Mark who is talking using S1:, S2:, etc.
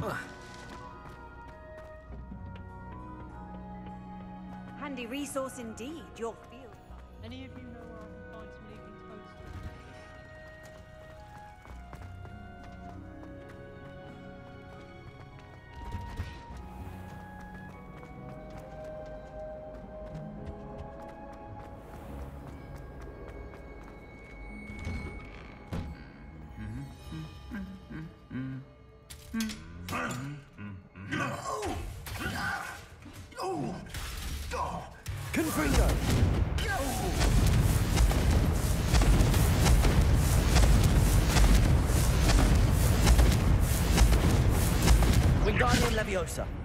S1: Handy resource indeed, your field.
S2: Any of you know where I can find some evening toast?
S3: Confringo! Wingardium Leviosa.